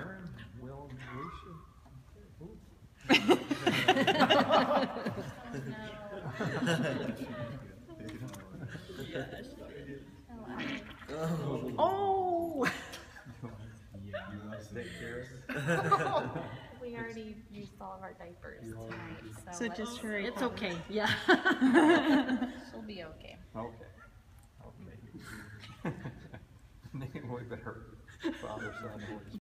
Aaron, Will, and Alicia. Oh! Take care. We already used all of our diapers tonight, So just hurry. it's okay. Yeah. She'll be okay. Okay. Oh, maybe. Maybe we better father, son, Holy Spirit.